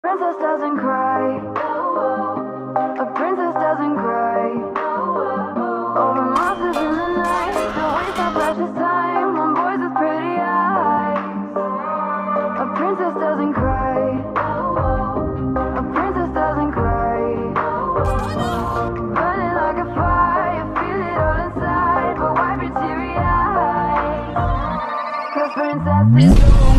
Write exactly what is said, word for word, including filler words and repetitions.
Princess doesn't cry. A princess doesn't cry. Over monsters in the night. Don't waste our precious time on boys with pretty eyes. A princess doesn't cry. A princess doesn't cry. Burning like a fire, feel it all inside, but wipe your teary eyes. 'Cause princesses